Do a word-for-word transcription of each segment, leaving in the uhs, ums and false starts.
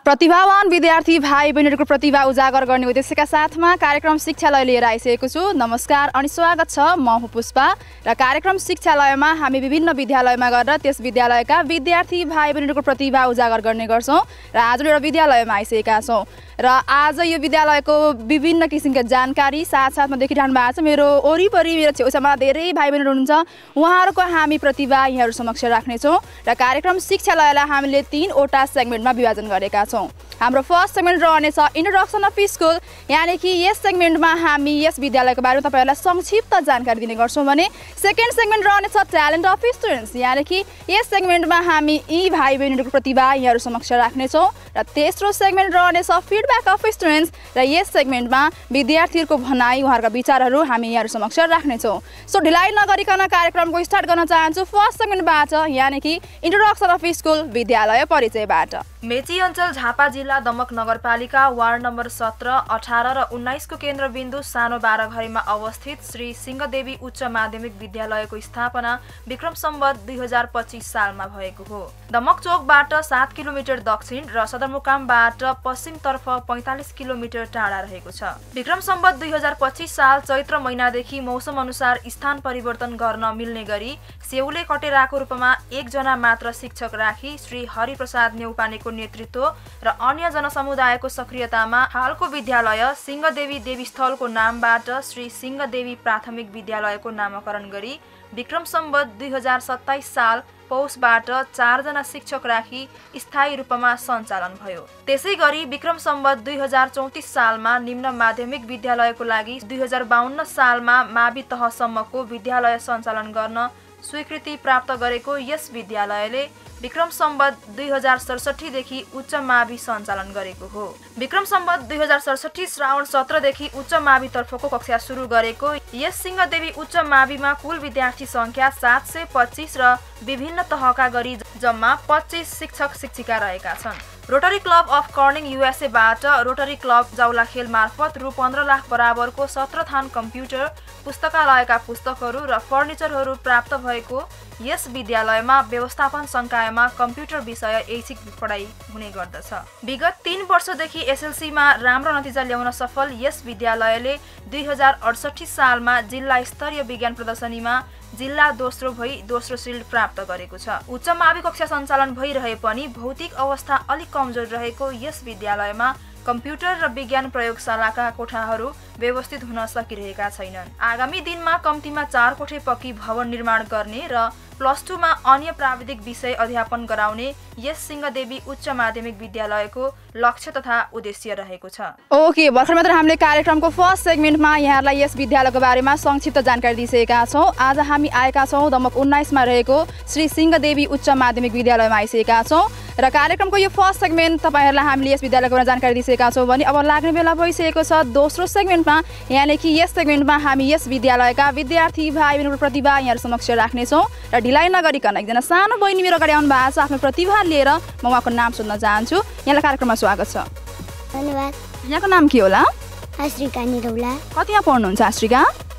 प्रतिभावान विद्यार्थी भाइ बहिनीहरूको प्रतिभा उजागर गर्ने उद्देश्यका साथमा कार्यक्रम शिक्षालय लिएर आइसकेको छु। नमस्कार अनि स्वागत छ। म हुँ पुष्पा र कार्यक्रम शिक्षालयमा हामी विभिन्न विद्यालयमा गएर त्यस विद्यालयका विद्यार्थी भाइ बहिनीहरूको प्रतिभा उजागर गर्ने गर्छौँ र आज एउटा विद्यालयमा आइसकेका छौँ र आज यो विद्यालयको विभिन्न किसिमका जानकारी साथसाथमा देखिरहनु भएको छ। मेरो वरिपरि मेरो छेउछाउमा धेरै भाइ बहिनीहरू हुनुहुन्छ, उहाँहरूको हामी प्रतिभा यहाँहरू समक्ष राख्नेछौँ र कार्यक्रम शिक्षालयलाई हामीले तीनवटा सेगमेन्टमा विभाजन गरेका छौँ। हाम्रो फर्स्ट सेगमेन्ट रहनेछ इन्ट्रोडक्सन अफ स्कुल, यानि कि यस सेगमेन्टमा हामी यस विद्यालयको बारेमा तपाईँहरूलाई संक्षिप्त जानकारी दिने गर्छौँ भने सेकेन्ड सेगमेन्ट रहनेछ ट्यालेन्ट अफ स्टुडेन्ट्स, यानि कि यस सेगमेन्टमा हामी यी भाइ बहिनीहरूको प्रतिभा यहाँहरू समक्ष राख्नेछौँ र तेस्रो सेगमेन्ट रहनेछ फिडब्याक अफ स्टुडेन्ट्स र यस सेगमेन्टमा विद्यार्थीहरूको भनाइ उहाँहरूका विचारहरू हामी यहाँहरू समक्ष राख्नेछौँ। सो ढिलाइ नगरिकन कार्यक्रमको स्टार्ट गर्न चाहन्छु फर्स्ट सेगमेन्टबाट, यानि कि इन्ट्रोडक्सन अफ स्कुल विद्यालय परिचयबाट। मेची अञ्चल झापा जिल्ला दमक नगरपालिका वार्ड नम्बर सत्र, अठार र उन्नाइसको केन्द्रबिन्दु सानो बाह्रघरीमा अवस्थित श्री सिंहदेवी उच्च माध्यमिक विद्यालयको स्थापना विक्रम सम्वत दुई हजार पच्चिस सालमा भएको हो। दमक चोकबाट सात किलोमिटर दक्षिण र सदरमुकामबाट पश्चिमतर्फ पैँतालिस किलोमिटर टाढा रहेको छ। विक्रम सम्वत दुई हजार पच्चिस साल चैत्र महिनादेखि मौसम अनुसार स्थान परिवर्तन गर्न मिल्ने गरी सेउले कटेराको रूपमा एकजना मात्र शिक्षक राखी श्री हरिप्रसाद नेउपानेको नेतृत्व र अन्य जनसमुदायको सक्रियतामा हालको विद्यालय सिंहदेवी देवीस्थलको नामबाट श्री सिंहदेवी प्राथमिक विद्यालयको नामकरण गरी विक्रम सम्वत दुई हजार सत्ताइस साल पौषबाट चारजना शिक्षक राखी स्थायी रूपमा सञ्चालन भयो। त्यसै गरी विक्रम सम्वत दुई हजार चौतिस सालमा निम्न माध्यमिक विद्यालयको लागि दुई हजार बाहन्न सालमा मावि तहसम्मको विद्यालय सञ्चालन गर्न स्वीकृति प्राप्त गरेको यस विद्यालयले विक्रम सम्वत दुई हजार सडसठीदेखि उच्च मावि सञ्चालन गरेको हो। विक्रम सम्वत दुई हजार सडसठी श्रावण सत्रदेखि उच्च मावितर्फको कक्षा सुरु गरेको यस सिंहदेवी उच्च माविमा कुल विद्यार्थी सङ्ख्या सात सय पच्चिस र विभिन्न तहका गरी जम्मा पच्चिस शिक्षक शिक्षिका रहेका छन्। रोटरी क्लब अफ कर्निङ युएसएबाट रोटरी क्लब जाउलाखेल मार्फत रु पन्ध्र लाख बराबरको सत्र थान कम्प्युटर, पुस्तकालयका पुस्तकहरू र फर्निचरहरू प्राप्त भएको यस विद्यालयमा व्यवस्थापन संकायमा कम्प्युटर विषय ऐच्छिक पढाइ हुने गर्दछ। विगत तीन वर्षदेखि एसएलसीमा राम्रो नतिजा ल्याउन सफल यस विद्यालयले दुई हजार अडसठी सालमा जिल्ला स्तरीय विज्ञान प्रदर्शनीमा जिल्ला दोस्रो भई दोस्रो सिल्ड प्राप्त गरेको छ। उच्च मावि कक्षा सञ्चालन भइरहे पनि भौतिक अवस्था अलिक कमजोर रहेको यस विद्यालयमा कम्प्युटर र विज्ञान प्रयोगशालाका कोठाहरू व्यवस्थित हुन सकिरहेका छैनन्। आगामी दिनमा कम्तीमा चार कोठे पक्की भवन निर्माण गर्ने र प्लस टूमा अन्य प्राविधिक विषय अध्यापन गराउने यस सिंहदेवी उच्च माध्यमिक विद्यालयको लक्ष्य तथा उद्देश्य रहेको छ। ओके, भर्खर मात्र हामीले कार्यक्रमको फर्स्ट सेगमेन्टमा यहाँहरूलाई यस विद्यालयको बारेमा संक्षिप्त जानकारी दिइसकेका छौँ। आज हामी आएका छौँ दमक उन्नाइसमा रहेको श्री सिंहदेवी उच्च माध्यमिक विद्यालयमा आइसकेका छौँ र कार्यक्रमको यो फर्स्ट सेगमेन्ट तपाईँहरूलाई हामीले यस विद्यालयको बारेमा जानकारी दिइसकेका छौँ भने अब लाग्ने बेला भइसकेको छ दोस्रो सेगमेन्टमा, यानि कि यस सेगमेन्टमा हामी यस विद्यालयका विद्यार्थी भाइ बहिनीहरूको प्रतिभा यहाँहरू समक्ष राख्नेछौँ र ढिलाइ नगरिकन एकजना सानो बहिनी मेरो अगाडि आउनु भएको छ। आफ्नो प्रतिभा लिएर म उहाँको नाम सोध्न चाहन्छु। यहाँलाई कार्यक्रममा स्वागत छ। धन्यवाद। यहाँको नाम के होला? आश्रिका निरौला। कतिमा पढ्नुहुन्छ आश्रिका?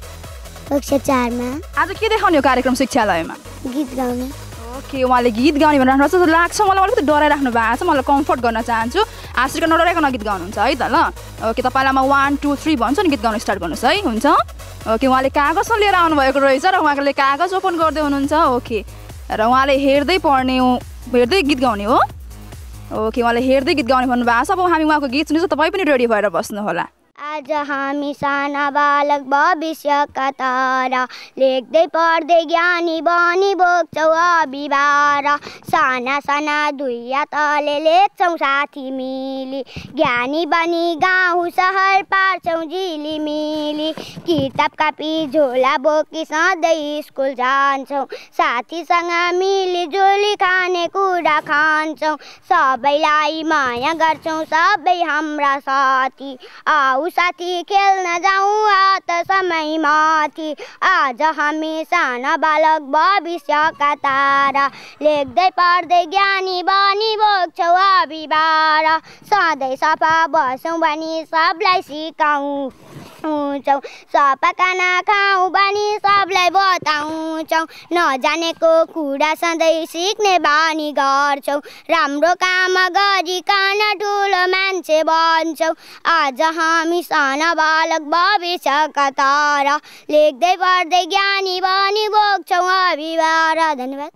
कक्षा चारमा। आज के देखाउने हो कार्यक्रम शिक्षालयमा? गीत गाउने। ओके, उहाँले गीत गाउने भनेर राख्नु जस्तो लाग्छ मलाई, अलिकति डराइराख्नु भएको छ। मलाई कम्फर्ट गर्न चाहन्छु। आश्रिका नडराइकन गीत गाउनुहुन्छ है त ल? ओके, तपाईँलाई म वान टू थ्री भन्छु नि, गीत गाउन स्टार्ट गर्नुहोस् है। हुन्छ। ओके, उहाँले कागजमा लिएर आउनुभएको रहेछ र उहाँले कागज ओपन गर्दै हुनुहुन्छ। ओके, र उहाँले हेर्दै पढ्ने हो, हेर्दै गीत गाउने हो। ओके, उहाँले हेर्दै गीत गाउने भन्नुभएको छ। अब हामी उहाँको गीत सुन्छु, तपाईँ पनि रेडी भएर बस्नु होला। आज हामी साना बालक भविष्यका तारा, लेख्दै पढ्दै ज्ञानी बनी बोक्छौ अभिभार। साना साना दुईया तले लेख्छौँ साथी मिली, ज्ञानी बनी गाउँ सहर पार्छौँ झिलिमिली। किताब कापी झोला बोकी सधैँ स्कुल जान्छौँ, साथीसँग मिली जुली खाने कुरा खान्छौँ। सबैलाई माया गर्छौँ सबै हाम्रा साथी, आऊ साथी खेल्न जाउँ हात समय माथि। आज हामी साना बालक भविष्यका तारा, लेख्दै पढ्दै ज्ञानी बनी बोक्छौ अभिभार। सधैँ सफा बसौँ भनी सबलाई सिकाउँ, देखाउँछौ सबका नखाऊ बानी सबलाई बताउँछौ नजानेको कुरा सधैँ सिक्ने बानी गर्छौ राम्रो काम गरिकन ठुलो मान्छे बन्छौ आज हामी साना बालक भविष्यका तारा लेख्दै पढ्दै ज्ञानी बनी बोक्छौ अभिभार। धन्यवाद।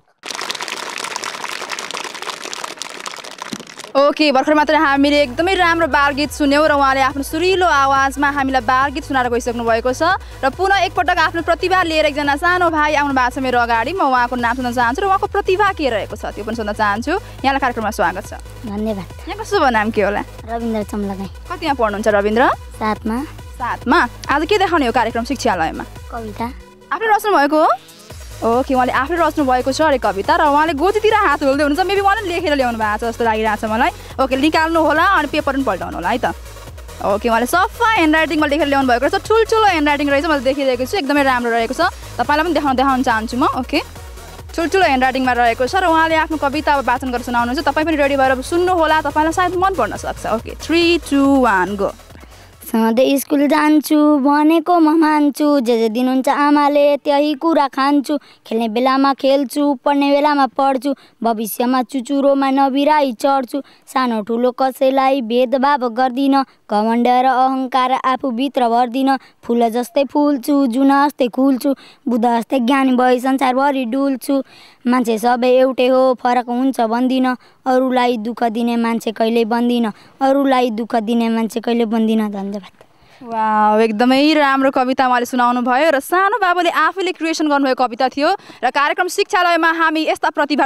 ओके, भर्खर मात्र हामीले एकदमै राम्रो बालगीत सुन्यौँ र उहाँले आफ्नो सुरिलो आवाजमा हामीलाई बालगीत सुनाएर गइसक्नु भएको छ र पुनः एकपटक आफ्नो प्रतिभा लिएर एकजना सानो भाइ आउनु भएको छ मेरो अगाडि। म उहाँको नाम सुन्न चाहन्छु र उहाँको प्रतिभा के रहेको छ त्यो पनि सुन्न चाहन्छु। यहाँलाई कार्यक्रममा स्वागत छ। धन्यवाद। यहाँको शुभ नाम के होला? रविन्द्र चम्लगाई। कतिमा पढ्नुहुन्छ रविन्द्र? सातमा। सातमा। आज के देखाउने हो कार्यक्रम शिक्षालयमा? कविता। आफूले रच्नु भएको? ओके, उहाँले आफूले रच्नु भएको छ अरे कविता र उहाँले गोजीतिर हात हाल्दै हुनुहुन्छ। मेबी उहाँले लेखेर ल्याउनु भएको छ जस्तो लागिरहेको छ मलाई। ओके, निकाल्नु होला अनि पेपर पनि पल्टाउनु होला है त। ओके, उहाँले सफा ह्यान्ड राइटिङमा लेखेर ल्याउनु भएको रहेछ। ठुल्ठुलो ह्यान्ड राइटिङ रहेछ, मैले देखिरहेको छु। एकदमै राम्रो रहेको छ। तपाईँलाई पनि देखाउन देखाउन चाहन्छु म। ओके, ठुल्ठुलो ह्यान्ड राइटिङमा रहेको छ र उहाँले आफ्नो कविता वाचन गरेर सुनाउनुहुन्छ। तपाईँ पनि रेडी भएर सुन्नु होला, तपाईँलाई सायद मन पर्न सक्छ। Okay, three two one go. सधैँ स्कुल जान्छु भनेको म मान्छु जे जे दिनुहुन्छ आमाले त्यही कुरा खान्छु खेल्ने बेलामा खेल्छु पढ्ने बेलामा पढ्छु भविष्यमा चुचुरोमा नबिराई चढ्छु सानो ठुलो कसैलाई भेदभाव गर्दिन घमण्ड र अहङ्कार आफूभित्र भर्दिन फुल जस्तै फुल्छु जुन जस्तै खुल्छु बुद्ध जस्तै ज्ञानी भई संसारभरि डुल्छु मान्छे सबै एउटै हो फरक हुन्छ भन्दिन अरूलाई दुःख दिने मान्छे कहिल्यै बन्दिन अरूलाई दुःख दिने मान्छे कहिल्यै बन्दिन। धन्यवाद। वाह, एकदमै राम्रो कविता उहाँले सुनाउनु भयो र सानो बाबुले आफैले क्रिएसन गर्नुभएको कविता थियो र कार्यक्रम शिक्षालयमा हामी यस्ता प्रतिभा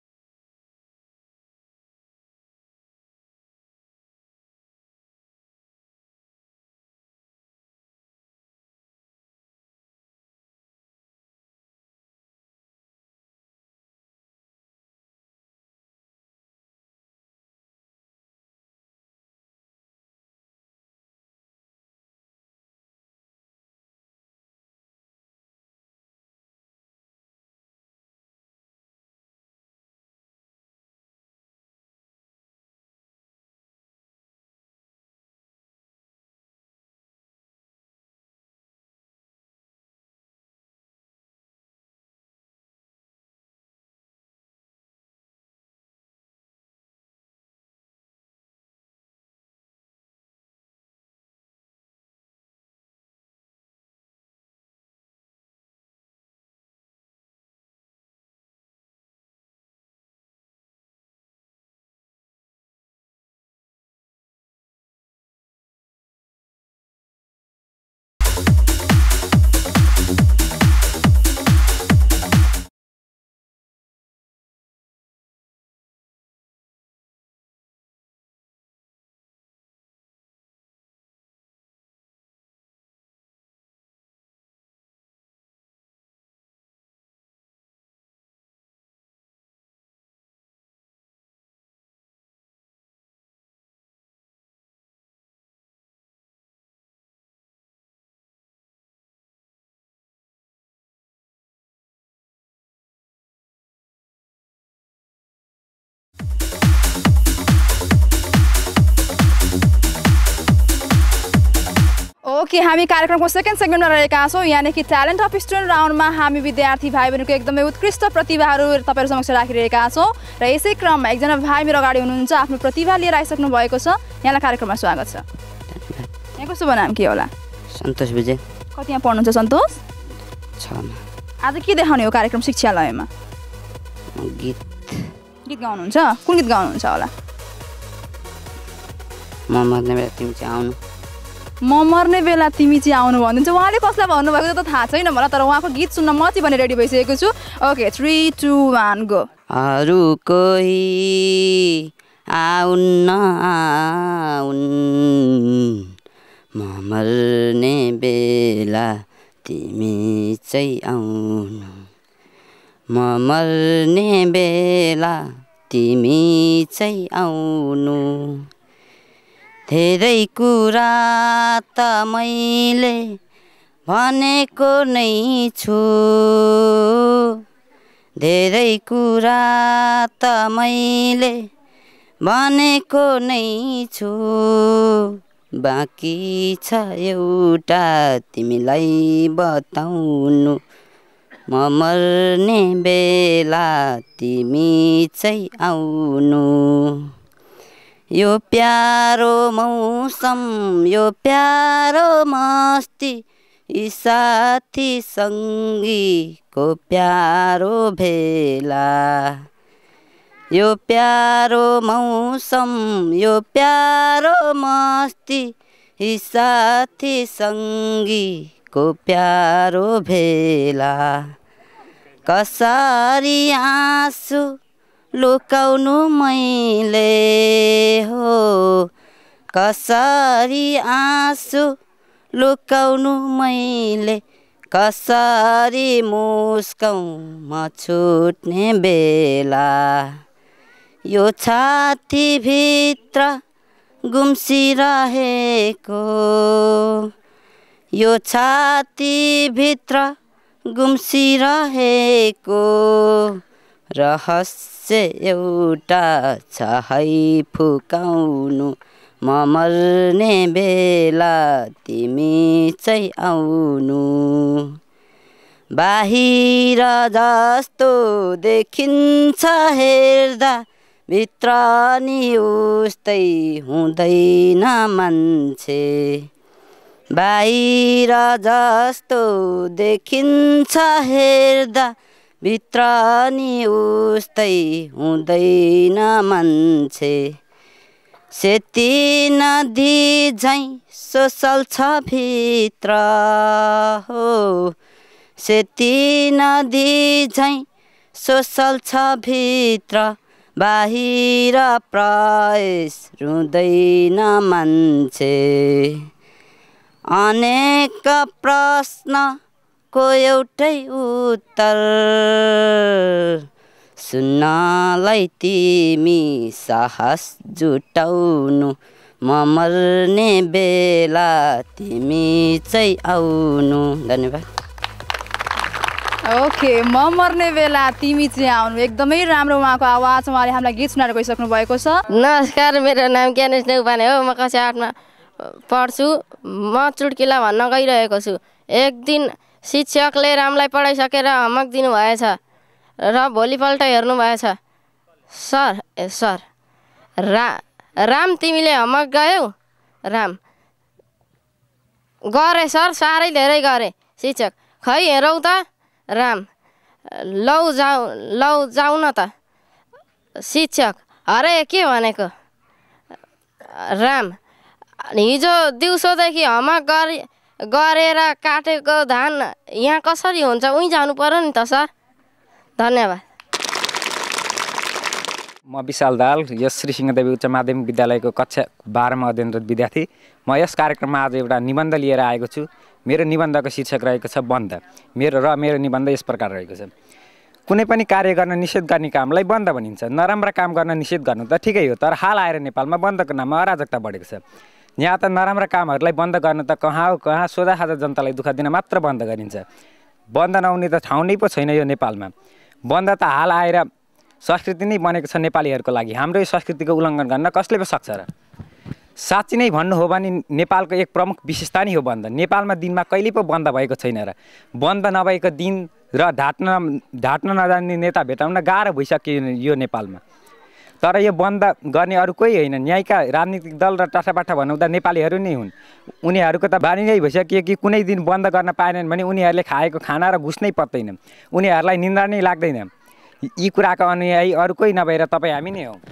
ओके, हामी कार्यक्रमको सेकेन्ड सेगमेन्टमा रहेका छौँ यानि कि ट्यालेन्ट अफ स्टुडेन्ट राउन्डमा हामी विद्यार्थी भाइ बहिनीको एकदमै उत्कृष्ट प्रतिभाहरू तपाईँहरू समक्ष राखिरहेका छौँ र यसै क्रममा एकजना भाइ मेरो अगाडि हुनुहुन्छ आफ्नो प्रतिभा लिएर आइसक्नु भएको छ। यहाँलाई कार्यक्रममा स्वागत छ। यहाँको शुभ नाम के होला? सन्तोष विजय। कतिमा पढ्नुहुन्छ सन्तोष? छमा। आज के देखाउने हो कार्यक्रम शिक्षालयमा? गीत। गीत गाउनुहुन्छ? कुन गीत गाउनुहुन्छ होला? म मर्ने बेला तिमी चाहिँ आउनु। म मर्ने बेला तिमी चाहिँ आउनु भन्नुहुन्छ। उहाँले कसलाई भन्नुभएको त थाहा छैन मलाई, तर उहाँको गीत सुन्न म चाहिँ भने रेडी भइसकेको छु। Okay, three two one go. अरू कोही आउन्न आउन् म मर्ने बेला तिमी चाहिँ आउनु म मर्ने बेला तिमी चाहिँ आउनु धेरै कुरा त मैले भनेको नै छु धेरै कुरा त मैले भनेको नै छु बाँकी छ एउटा तिमीलाई बताउनु म मर्ने बेला तिमी चाहिँ आउनु यो प्यारो मौसम यो प्यारो मस्ती यी साथी सङ्गीको प्यारो भेला यो प्यारो मौसम यो प्यारो मस्ती यी साथी सङ्गीको प्यारो भेला कसरी आँसु लुकाउनु मैले हो कसरी आँसु लुकाउनु मैले कसरी मुस्काउँ म छुट्ने बेला यो छातीभित्र गुम्सिरहेको यो छातीभित्र गुम्सिरहेको रहस्य एउटा छ है फुकाउनु म मर्ने बेला तिमी चाहिँ आउनु बाहिर जस्तो देखिन्छ हेर्दा भित्र नि उस्तै हुँदैन मान्छे बाहिर जस्तो देखिन्छ हेर्दा भित्र नि उस्तै हुँदैन मान्छे सेती नदी झैँ सोसल छ भित्र हो सेती नदी झैँ सोसल छ भित्र बाहिर प्रवेश रुँदैन मान्छे अनेक प्रश्नको एउटै उत्तर सुन्नलाई तिमी साहस जुटाउनु म मर्ने बेला तिमी चाहिँ आउनु धन्यवाद ओके म मर्ने बेला तिमी चाहिँ आउनु एकदमै राम्रो उहाँको आवाज उहाँले हामीलाई गीत सुनाएर गइसक्नु भएको छ नमस्कार मेरो नाम ज्ञानेश नेउपाने हो म कक्षा आठमा पढ्छु म चुड्किला भन्न गइरहेको छु एक दिन शिक्षकले रामलाई पढाइसकेर होमवर्क दिनुभएछ र भोलिपल्ट हेर्नु भएछ सर ए सर रा राम तिमीले होमवर्क गयौ राम गरे सर साह्रै धेरै गरे शिक्षक खै हेरौ त राम लौ जाऊ लौ जाऊ न त शिक्षक अरे के भनेको राम हिजो दिउँसोदेखि होमवर्क गरे गरेर काटेको धान यहाँ कसरी हुन्छ उहीँ जानु पर्यो नि त सर धन्यवाद म विशाल दाल यस श्री सिंहदेवी उच्च माध्यमिक विद्यालयको कक्षा बाह्रमा अध्ययनरत विद्यार्थी म यस कार्यक्रममा आज एउटा निबन्ध लिएर आएको छु मेरो निबन्धको शीर्षक रहेको छ बन्द मेरो र मेरो निबन्ध यस प्रकार रहेको छ कुनै पनि कार्य गर्न निषेध गर्ने कामलाई बन्द भनिन्छ नराम्रा काम गर्न निषेध गर्नु त ठिकै हो तर हाल आएर नेपालमा बन्दको नाममा अराजकता बढेको छ यहाँ त नराम्रा कामहरूलाई बन्द गर्न त कहाँ हो कहाँ सोझा खाजा जनतालाई दुःख दिन मात्र बन्द गरिन्छ बन्द नहुने त ठाउँ नै पो छैन यो नेपालमा बन्द त हाल आएर संस्कृति नै बनेको छ नेपालीहरूको लागि हाम्रो यो संस्कृतिको उल्लङ्घन गर्न कसले पो सक्छ र साँच्ची नै भन्नु हो भने नेपालको एक प्रमुख विशेषता नै हो बन्द नेपालमा दिनमा कहिले पो बन्द भएको छैन र बन्द नभएको दिन र ढाट्न ढाट्न नजान्ने नेता भेटाउन गाह्रो भइसक्यो यो नेपालमा तर यो बन्द गर्ने अरू कोही होइन न्यायका राजनीतिक दल र टाठाबाठा भनाउँदा नेपालीहरू नै हुन् उनीहरूको त बानी नै भइसक्यो कि कुनै दिन बन्द गर्न पाएनन् भने उनीहरूले खाएको खाना र घुस नै पत्दैन उनीहरूलाई निन्दा नै लाग्दैन यी कुराको अनुयायी अरू कोही नभएर तपाईँ हामी नै हौ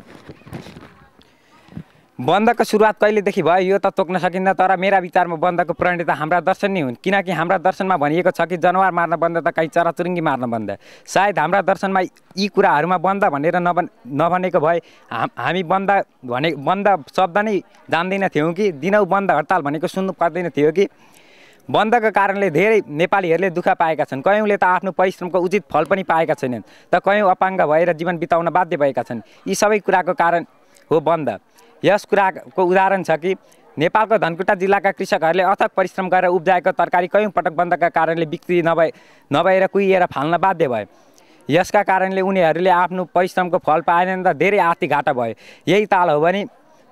बन्दको सुरुवात कहिलेदेखि भयो यो त तोक्न सकिन्न तर मेरा विचारमा बन्दको प्रणेता हाम्रा दर्शन नै हुन् किनकि हाम्रा दर्शनमा भनिएको छ कि जनावर मार्न बन्द त कहीँ चराचुरुङ्गी मार्न बन्द सायद हाम्रा दर्शनमा यी कुराहरूमा बन्द भनेर नबन नभनेको भए हामी बन्द भने बन्द शब्द नै जान्दैन थियौँ कि दिनौ बन्द हडताल भनेको सुन्नु पर्दैन थियो कि बन्दको कारणले धेरै नेपालीहरूले दुःख पाएका छन् कयौँले त आफ्नो परिश्रमको उचित फल पनि पाएका छैनन् त कयौँ अपाङ्ग भएर जीवन बिताउन बाध्य भएका छन् यी सबै कुराको कारण हो बन्द यस कुराको उदाहरण छ कि नेपालको धनकुटा जिल्लाका कृषकहरूले अथक परिश्रम गरेर उब्जाएको तरकारी कयौँ पटक बन्दका कारणले बिक्री नभए नभएर कुहिएर फाल्न बाध्य भए यसका कारणले उनीहरूले आफ्नो परिश्रमको फल पाएनन् र धेरै आर्थिक घाटा भयो यही ताल हो भने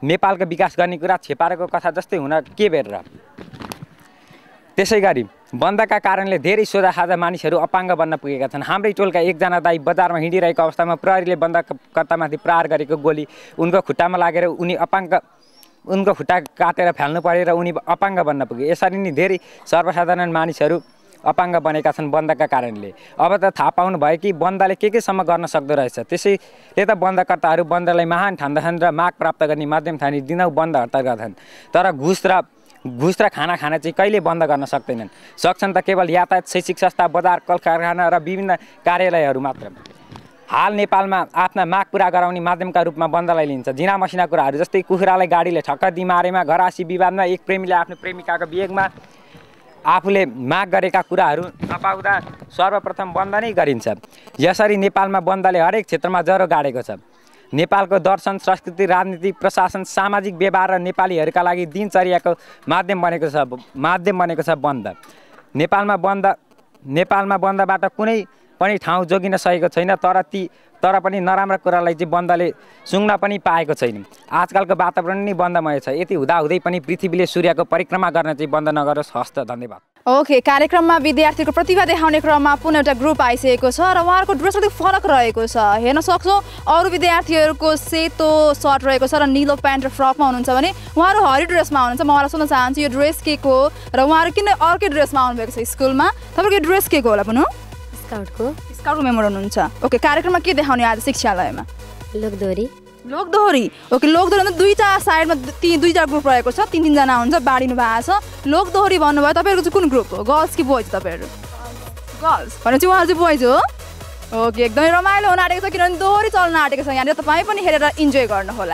नेपालको विकास गर्ने कुरा छेपारोको कथा जस्तै हुन के बेर र। त्यसै गरी बन्दका कारणले धेरै सोझासाझा मानिसहरू अपाङ्ग बन्न पुगेका छन्। हाम्रै टोलका एकजना दाइ बजारमा हिँडिरहेको अवस्थामा प्रहरीले बन्दकर्तामाथि प्रहार गरेको गोली उनको खुट्टामा लागेर उनी अपाङ्ग उनको खुट्टा काटेर फाल्नु पऱ्यो र उनी अपाङ्ग बन्न पुगे। यसरी नै धेरै सर्वसाधारण मानिसहरू अपाङ्ग बनेका छन् बन्दका कारणले। अब त थाहा पाउनु भयो कि बन्दले के केसम्म गर्न सक्दो रहेछ। त्यसैले त बन्दकर्ताहरू बन्दलाई महान ठान्दछन् र माग प्राप्त गर्ने माध्यम ठानी दिनौ बन्द हडताल गर्छन्। तर घुस र घुस र खाना खाना चाहिँ कहिले बन्द गर्न सक्दैनन्। सक्छन् त केवल यातायात, शैक्षिक संस्था, बजार, कल कारखाना र विभिन्न कार्यालयहरू मात्र। हाल नेपालमा आफ्ना माग पुरा गराउने माध्यमका रूपमा बन्दलाई लिन्छ। जिना मसिना कुराहरू जस्तै कुखुरालाई गाडीले ठक्कर दिमारेमा, घरासी विवादमा, एक प्रेमीले आफ्नो प्रेमिकाको बिहेमा आफूले माग गरेका कुराहरू नपाउँदा सर्वप्रथम बन्द नै गरिन्छ। यसरी नेपालमा बन्दले हरेक क्षेत्रमा जरो गाडेको छ। नेपालको दर्शन, संस्कृति, राजनीति, प्रशासन, सामाजिक व्यवहार र नेपालीहरूका लागि दिनचर्याको माध्यम बनेको छ माध्यम बनेको छ बन्द। नेपालमा बन्द नेपालमा बन्दबाट कुनै पनि ठाउँ जोगिन सकेको छैन। तर ती तर पनि नराम्रा कुरालाई चाहिँ बन्दले सुँग्न पनि पाएको छैन। आजकलको वातावरण नै बन्दमय छ। यति हुँदाहुँदै पनि पृथ्वीले सूर्यको परिक्रमा गर्न चाहिँ बन्द नगरोस्। हस्त, धन्यवाद। ओके, कार्यक्रममा विद्यार्थीको प्रतिभा देखाउने क्रममा पुनः एउटा ग्रुप आइसकेको छ र उहाँहरूको ड्रेस अलिक फरक रहेको छ। हेर्न सक्छौँ अरू विद्यार्थीहरूको सेतो सर्ट रहेको छ र निलो प्यान्ट र फ्रकमा हुनुहुन्छ भने उहाँहरू हरियो ड्रेसमा हुनुहुन्छ। म उहाँलाई सोध्न चाहन्छु यो ड्रेस के को र उहाँहरू किन अर्कै ड्रेसमा आउनुभएको छ स्कुलमा? तपाईँको यो ड्रेस के को होला पुनः? स्काउटको स्काउटको मेम्बर हुनुहुन्छ। ओके, कार्यक्रममा के देखाउने आज शिक्षालयमा? लोकदोहोरी। लोकदोहोरी। ओके, लोकदोहोरी भन्दा दुईवटा साइडमा तीन दुईवटा ग्रुप रहेको छ, तिन तिनजना हुन्छ, बाँडिनु भएको छ। लोकदोहोरी भन्नुभयो, तपाईँहरूको चाहिँ कुन ग्रुप हो? गर्ल्स कि बोइज? तपाईँहरू गर्ल्स भनेपछि उहाँहरू चाहिँ बोइज हो। ओके, एकदमै रमाइलो हुन आँटेको छ किनभने दोहोरी चल्न आँटेको छ। यहाँनिर तपाईँ पनि हेरेर इन्जोय गर्नुहोला।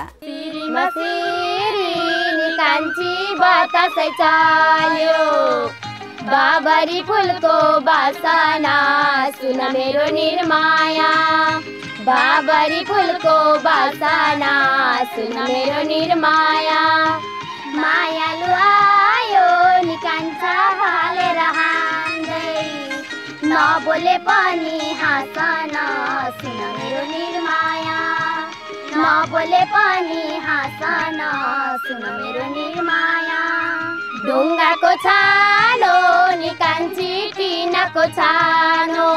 बाबरी फुलको बासना सुन मेरो निर्माया, बाबरी फुलको बासना सुन मेरो निर्माया। मायालु आयो निकान्छ हालेर हान्दै, नबोले पनि हाँसन सुन मेरो निर्माया, नबोले पनि हाँसन सुन मेरो निर्माया। ढुङ्गाको छानो निकान्छी टिनाको छानो,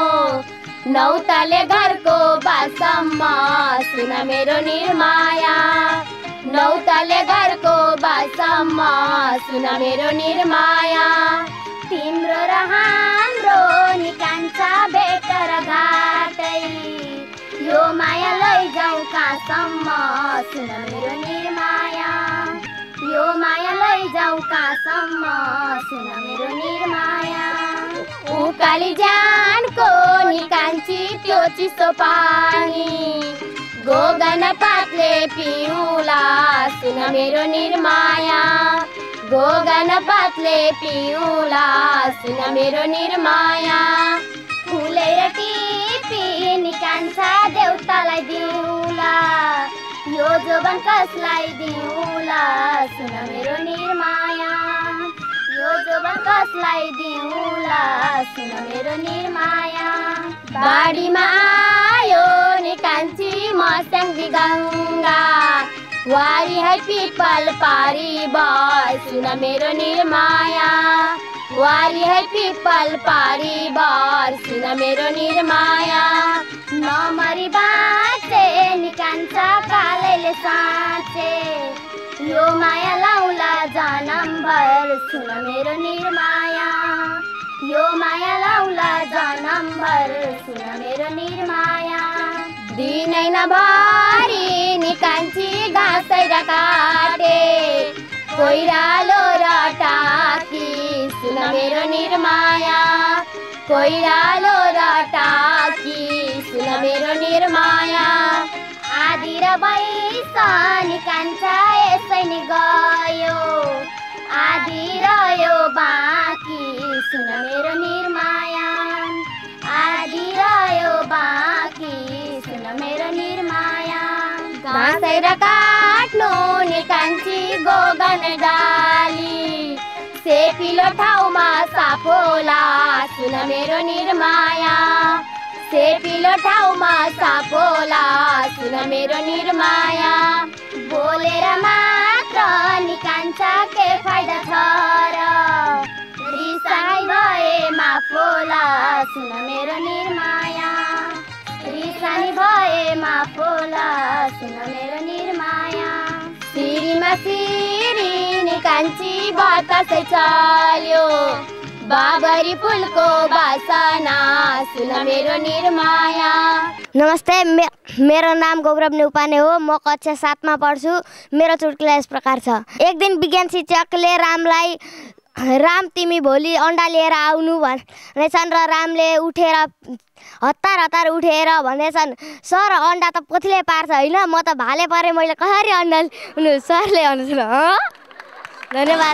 नौतले घरको बासम्म सुन मेरो निर्माया, नौतले घरको बासम्म सुन मेरो निर्माया। तिम्रो र हाम्रो निकान्छ भेटर घाटै, यो माया लैजाऊ कहाँसम्म सुन मेरो निर्माया, यो माया लैजाऊ कहाँसम्म सुन मेरो निर्माया। उकाली ज्यानको निकान्छी त्यो चिसो पानी, गोगन पातले पिउला सुन मेरो निर्माया, गोगन पातले पिउला सुन मेरो निर्माया। फुलेर टिपी निकान्छ देउतालाई दिउला, यो जोबन कसलाई दिउला सुन मेरो निर्माया, यो जोबन कसलाई दिउला सुन मेरो निर्माया। बाडीमा आयो निकान्छी मस्याङ्गी गङ्गा, वारी है पिपल पारी बय सुन मेरो निर्माया, वारी है पिपल पारी बय सुन मेरो निर्माया। नमरी बाँचे निकान्छ कालैले साँचे, यो माया लाउला जनमभर सुन मेरो निर्माया, यो माया लाउला जनमभर सुन मेरो निर्माया। दिनै नभरि निकान्छी घाँसै र काटे, कोइरालो र टाकी सुन मेरो निर्माया, कोइरालो र टाकी सुन मेरो निर्माया। आदि र बैस निकान्छ यसै नि गयो, आदि रह्यो बाँकी सुन मेरो निर्माया, आदि रह्यो बाँकी सुन मेरो निर्माया। घाँसै र काट्नु निकान्छी गोगन डाली, सेपिलो ठाउँमा साफोला सुन मेरो निर्माया, सेपिलो ठाउँमा साफोला सुन मेरो निर्माया। बोलेर मा निकान्छ के फाइदा छ र रिसाई भए माफोला सुन मेरो निर्माया रिसाई भए माफोला सुन मेरो निर्माया सिरीमा सिरी निकान्छी बतासै चल्यो बाबरी फुलको बासना सुन मेरो निर्माया। नमस्ते, मे, मेरो नाम गौरव नेउपाने हो। म कक्षा सातमा पढ्छु। मेरो चुटकुला यस प्रकार छ। एक दिन विज्ञान शिक्षकले रामलाई राम तिमी भोलि अन्डा लिएर आउनु भनेछन् र रामले उठेर हतार हतार उठेर भनेछन् सर अन्डा त पोथीले पार्छ होइन, म त भाले परेँ, मैले कसरी अन्डा लिनु? सरले भन्नुहुन्छ धन्यवाद।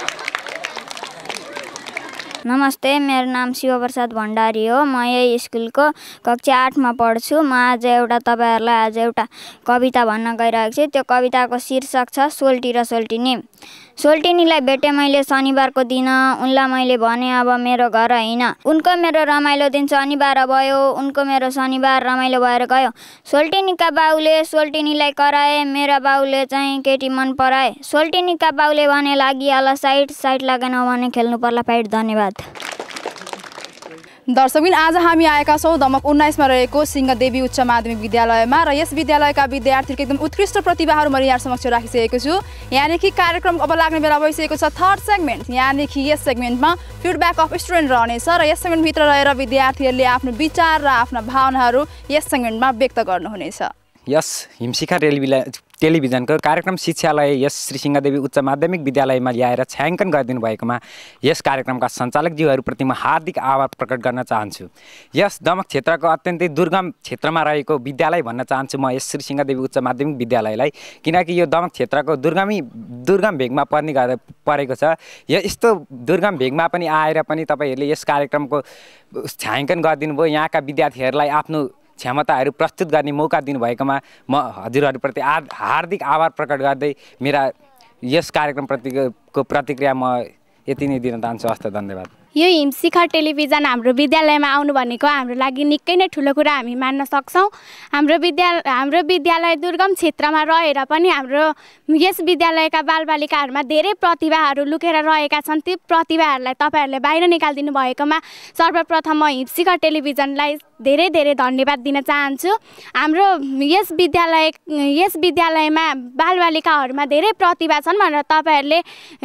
नमस्ते, मेरो नाम शिवप्रसाद भण्डारी हो। म यही स्कुलको कक्षा आठमा पढ्छु। म आज एउटा तपाईँहरूलाई आज एउटा कविता भन्न गइरहेको छु। त्यो कविताको शीर्षक छ सोल्टी र सोल्टिनी। सोल्टिनीलाई भेटेँ मैले शनिबारको दिन, उनलाई मैले भने अब मेरो घर होइन। उनको मेरो रमाइलो दिन शनिबार भयो, उनको मेरो शनिबार रमाइलो भएर गयो। सोल्टिनीका बाउले सोल्टिनीलाई कराए, मेरा बाउले चाहिँ केटी मन पराए। सोल्टिनीका बाउले भने लागिहाल साइड, साइड लागेन भने खेल्नु पर्ला फाइट। धन्यवाद। दर्शकबिन, आज हामी आएका छौँ दमक उन्नाइसमा रहेको सिंहदेवी उच्च माध्यमिक विद्यालयमा र यस विद्यालयका विद्यार्थीहरूको एकदम उत्कृष्ट प्रतिभाहरू मैले यहाँ समक्ष राखिसकेको छु। यानि कि कार्यक्रम अब लाग्ने बेला भइसकेको छ। थर्ड सेगमेन्ट, यानि कि यस सेगमेन्टमा फिडब्याक अफ स्टुडेन्ट रहनेछ र यस सेगमेन्टभित्र रहेर विद्यार्थीहरूले आफ्नो विचार र आफ्ना भावनाहरू यस सेगमेन्टमा व्यक्त गर्नुहुनेछ। यस हिमशिखा टेलिभिजन टेलिभिजनको कार्यक्रम शिक्षालय यस श्री सिंहदेवी उच्च माध्यमिक विद्यालयमा ल्याएर छायाङ्कन गरिदिनु भएकोमा यस कार्यक्रमका सञ्चालकज्यूहरूप्रति म हार्दिक आभार प्रकट गर्न चाहन्छु। यस दमक क्षेत्रको अत्यन्तै दुर्गम क्षेत्रमा रहेको विद्यालय भन्न चाहन्छु म यस श्री सिंहदेवी उच्च माध्यमिक विद्यालयलाई, किनकि यो दमक क्षेत्रको दुर्गमी दुर्गम भेगमा पर्ने गर्दा परेको छ। यस्तो दुर्गम भेगमा पनि आएर पनि तपाईँहरूले यस कार्यक्रमको छायाङ्कन गरिदिनु भयो। यहाँका विद्यार्थीहरूलाई आफ्नो क्षमताहरू प्रस्तुत गर्ने मौका दिनुभएकोमा म हजुरहरूप्रति हार्दिक आभार प्रकट गर्दै मेरा यस कार्यक्रमप्रतिको प्रतिक्रिया म यति नै दिन चाहन्छु। हस्त, धन्यवाद। यो हिमशिखर टेलिभिजन हाम्रो विद्यालयमा आउनु भनेको हाम्रो लागि निकै नै ठुलो कुरा हामी मान्न सक्छौँ। हाम्रो विद्यालय हाम्रो विद्यालय दुर्गम क्षेत्रमा रहेर पनि हाम्रो यस विद्यालयका बालबालिकाहरूमा धेरै प्रतिभाहरू लुकेर रहेका छन्। ती प्रतिभाहरूलाई तपाईँहरूले बाहिर निकालिदिनु भएकोमा सर्वप्रथम म हिमशिखर टेलिभिजनलाई धेरै धेरै धन्यवाद दिन चाहन्छु। हाम्रो यस विद्यालय यस विद्यालयमा बालबालिकाहरूमा धेरै प्रतिभा छन् भनेर तपाईँहरूले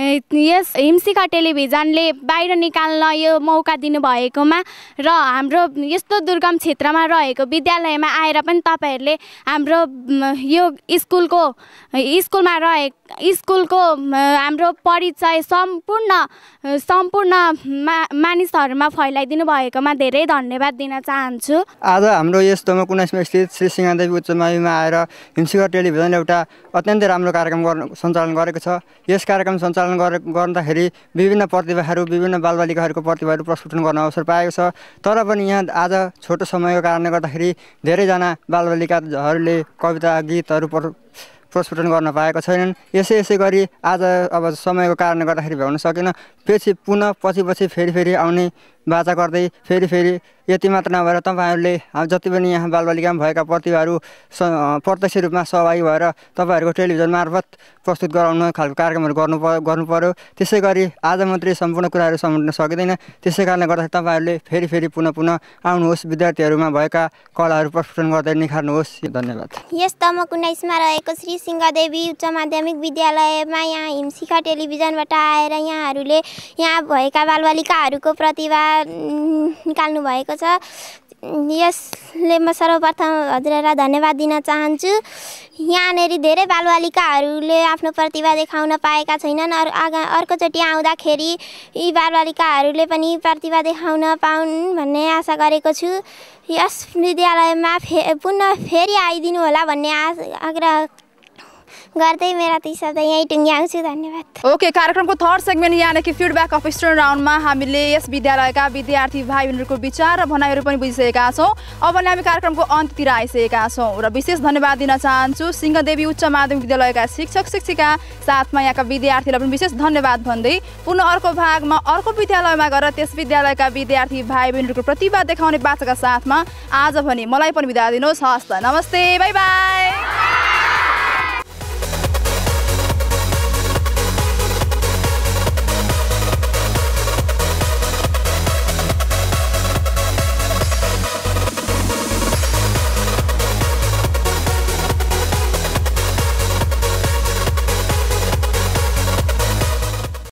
यस हिमशिखर टेलिभिजनले बाहिर निकाल्न यो मौका दिनुभएकोमा र हाम्रो यस्तो दुर्गम क्षेत्रमा रहेको विद्यालयमा आएर पनि तपाईँहरूले हाम्रो यो स्कुलको स्कुलमा रहे स्कुलको हाम्रो परिचय सम्पूर्ण सम्पूर्ण मा मानिसहरूमा फैलाइदिनु भएकोमा धेरै धन्यवाद दिन चाहन्छु। आज हाम्रो यस दमक उन्नाइसमा स्थित श्री सिंहदेवी उच्च माध्यमिकमा आएर हिमशिखर टेलिभिजन एउटा अत्यन्तै राम्रो कार्यक्रम गर्न सञ्चालन गरेको छ। यस कार्यक्रम सञ्चालन गरे गर्दाखेरि विभिन्न प्रतिभाहरू विभिन्न बालबालिकाहरूको प्रतिभाहरू प्रस्फुटन गर्न अवसर पाएको छ। तर पनि यहाँ आज छोटो समयको कारणले गर्दाखेरि धेरैजना बालबालिकाहरूले कविता गीतहरू प्रस्फुटन गर्न पाएका छैनन्। यसै यसै गरी आज अब समयको कारणले गर्दाखेरि भ्याउन सकेन। पछि पुनः पछि पछि फेरि फेरि आउने बाचा गर्दै फेरि फेरि यति मात्र नभएर तपाईँहरूले जति पनि यहाँ बालबालिकामा भएका प्रतिभाहरू प्रत्यक्ष रूपमा सहभागी भएर तपाईँहरूको टेलिभिजन मार्फत प्रस्तुत गराउन खालको कार्यक्रमहरू गर्नु गर्नु पर्यो। त्यसै गरी आज मात्रै सम्पूर्ण कुराहरू समेट्न सकिँदैन। त्यसै कारणले गर्दाखेरि तपाईँहरूले फेरि फेरि पुनः पुनः आउनुहोस्, विद्यार्थीहरूमा भएका कलाहरू प्रस्फुटन गर्दै निखार्नुहोस्। धन्यवाद। यस दमक उन्नाइसमा रहेको श्री सिंहदेवी उच्च माध्यमिक विद्यालयमा यहाँ हिमशिखा टेलिभिजनबाट आएर यहाँहरूले यहाँ भएका बालबालिकाहरूको प्रतिभा निकाल्नु भएको छ। यसले म सर्वप्रथम हजुरहरूलाई धन्यवाद दिन चाहन्छु। यहाँनिर धेरै बालबालिकाहरूले आफ्नो प्रतिभा देखाउन पाएका छैनन्। अरू आगा अर्कोचोटि आउँदाखेरि यी बालबालिकाहरूले पनि प्रतिभा देखाउन पाउन् भन्ने आशा गरेको छु। यस विद्यालयमा फे पुनः फेरि आइदिनु होला भन्ने आग्रह गर्दै मेरा ती शब्द यहीँ टुङ्ग्याउँछु। धन्यवाद। ओके, कार्यक्रमको थर्ड सेगमेन्ट यानि कि फिडब्याक अफ स्टुडेन्ट राउन्डमा हामीले यस विद्यालयका विद्यार्थी भाइ बहिनीहरूको विचार र भनाइहरू पनि बुझिसकेका छौँ। अब भने हामी कार्यक्रमको अन्त्यतिर आइसकेका छौँ र विशेष धन्यवाद दिन चाहन्छु सिंहदेवी उच्च माध्यमिक विद्यालयका शिक्षक शिक्षिका साथमा यहाँका विद्यार्थीलाई पनि विशेष धन्यवाद भन्दै पुनः अर्को भागमा अर्को विद्यालयमा गएर त्यस विद्यालयका विद्यार्थी भाइ बहिनीहरूको प्रतिभा देखाउने बाचाका साथमा आज भने मलाई पनि बिदा दिनुहोस्। हस्त, नमस्ते, बाई बाई।